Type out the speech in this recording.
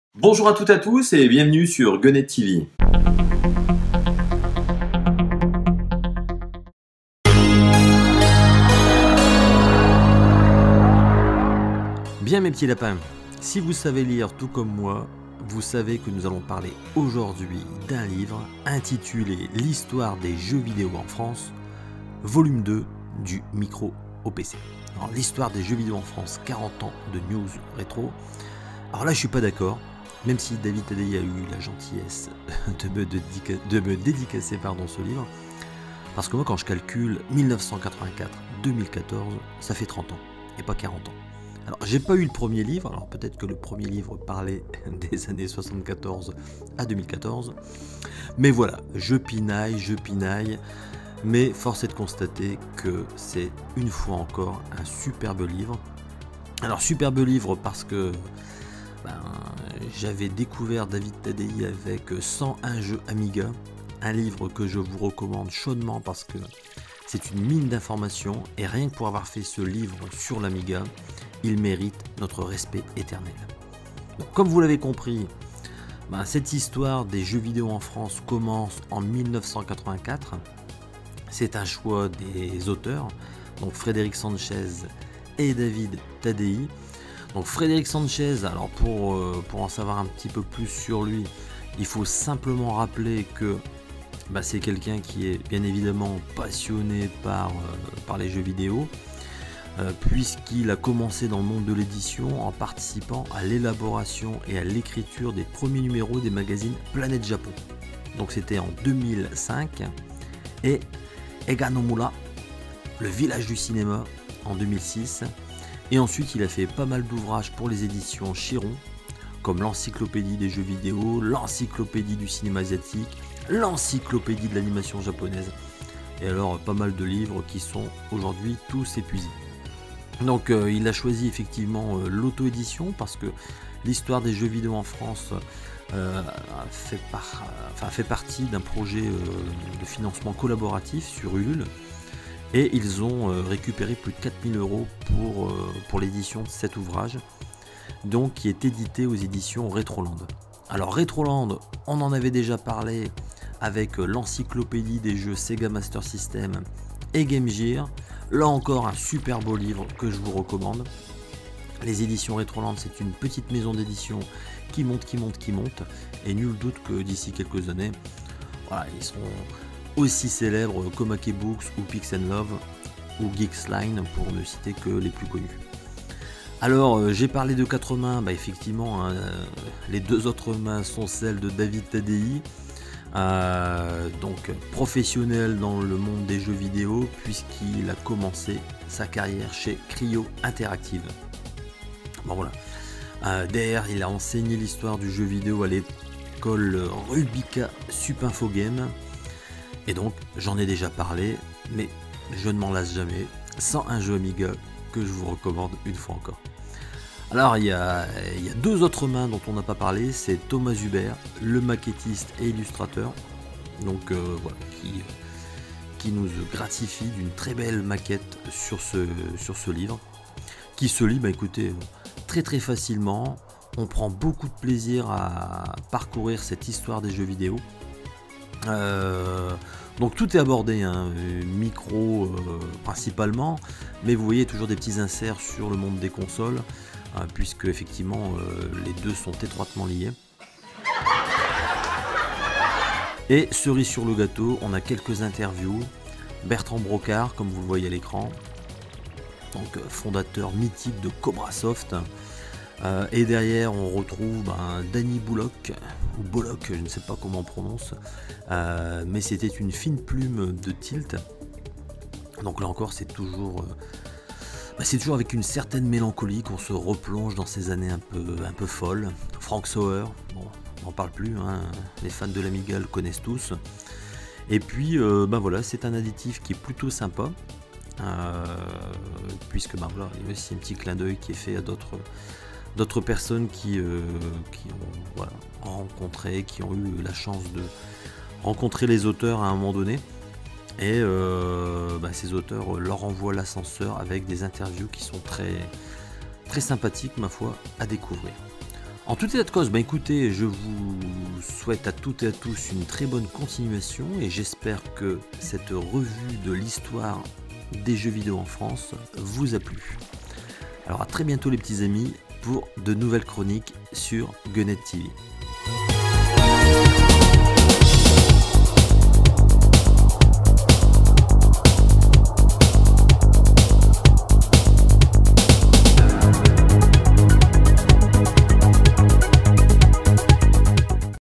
Bonjour à toutes et à tous et bienvenue sur Gunnet TV. Bien mes petits lapins, si vous savez lire tout comme moi, vous savez que nous allons parler aujourd'hui d'un livre intitulé L'histoire des jeux vidéo en France, volume 2 du micro au PC. Alors l'histoire des jeux vidéo en France, 40 ans de news rétro. Alors là je suis pas d'accord. Même si David Tadei a eu la gentillesse de me dédicacer ce livre, parce que moi quand je calcule 1984-2014, ça fait 30 ans, et pas 40 ans. Alors j'ai pas eu le premier livre, alors peut-être que le premier livre parlait des années 74 à 2014, mais voilà, je pinaille, mais force est de constater que c'est une fois encore un superbe livre. Alors superbe livre parce que j'avais découvert David Tadei avec 101 jeux Amiga, un livre que je vous recommande chaudement parce que c'est une mine d'informations et rien que pour avoir fait ce livre sur l'Amiga, il mérite notre respect éternel. Donc, comme vous l'avez compris, cette histoire des jeux vidéo en France commence en 1984. C'est un choix des auteurs, donc Frédéric Sanchez et David Tadei. Donc Frédéric Sanchez, alors pour en savoir un petit peu plus sur lui, il faut simplement rappeler que c'est quelqu'un qui est bien évidemment passionné par les jeux vidéo, puisqu'il a commencé dans le monde de l'édition en participant à l'élaboration et à l'écriture des premiers numéros des magazines Planète Japon. Donc c'était en 2005, et Eganomura, le village du cinéma, en 2006. Et ensuite, il a fait pas mal d'ouvrages pour les éditions Chiron, comme l'encyclopédie des jeux vidéo, l'encyclopédie du cinéma asiatique, l'encyclopédie de l'animation japonaise. Et alors, pas mal de livres qui sont aujourd'hui tous épuisés. Donc, il a choisi effectivement l'auto-édition parce que l'histoire des jeux vidéo en France fait partie d'un projet de financement collaboratif sur Ulule. Et ils ont récupéré plus de 4000 € pour l'édition de cet ouvrage, donc qui est édité aux éditions Retroland. Alors Retroland, on en avait déjà parlé avec l'encyclopédie des jeux Sega Master System et Game Gear. Là encore un super beau livre que je vous recommande. Les éditions Retroland, c'est une petite maison d'édition qui monte, et nul doute que d'ici quelques années, voilà, ils seront aussi célèbres comme Ake Books ou Pix & Love ou Geeksline pour ne citer que les plus connus. Alors j'ai parlé de 4 mains, effectivement les 2 autres mains sont celles de David Tadei, donc professionnel dans le monde des jeux vidéo puisqu'il a commencé sa carrière chez Cryo Interactive. Derrière il a enseigné l'histoire du jeu vidéo à l'école Rubica Supinfo Game. Et donc, j'en ai déjà parlé, mais je ne m'en lasse jamais. 101 jeux Amiga que je vous recommande une fois encore. Alors, il y a 2 autres mains dont on n'a pas parlé. C'est Thomas Hubert, le maquettiste et illustrateur. Donc, qui nous gratifie d'une très belle maquette sur ce livre. Qui se lit, écoutez, très très facilement. On prend beaucoup de plaisir à parcourir cette histoire des jeux vidéo. Donc tout est abordé, micro principalement, mais vous voyez toujours des petits inserts sur le monde des consoles, puisque effectivement les deux sont étroitement liés. Et cerise sur le gâteau, on a quelques interviews. Bertrand Brocard, comme vous le voyez à l'écran, donc fondateur mythique de Cobrasoft. Et derrière on retrouve Danny Bullock, ou Bollock, je ne sais pas comment on prononce, mais c'était une fine plume de Tilt. Donc là encore c'est toujours avec une certaine mélancolie qu'on se replonge dans ces années un peu folles. Frank Sauer, bon, on n'en parle plus, les fans de l'Amiga le connaissent tous. Et puis voilà, c'est un additif qui est plutôt sympa, puisque il y a aussi un petit clin d'œil qui est fait à d'autres personnes qui ont rencontré, qui ont eu la chance de rencontrer les auteurs à un moment donné. Et ces auteurs leur envoient l'ascenseur avec des interviews qui sont très, très sympathiques, ma foi, à découvrir. En tout état de cause, écoutez, je vous souhaite à toutes et à tous une très bonne continuation et j'espère que cette revue de l'histoire des jeux vidéo en France vous a plu. Alors à très bientôt les petits amis pour de nouvelles chroniques sur Gunnet TV.